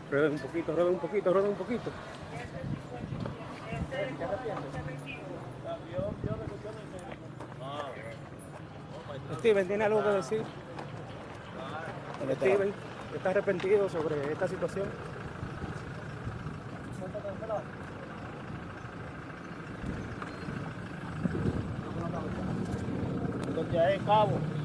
Rueda un poquito, rueda un poquito, rueda un poquito. Steven, ¿tiene algo que decir? Steven, ¿está arrepentido sobre esta situación? Entonces, ahí, cabo.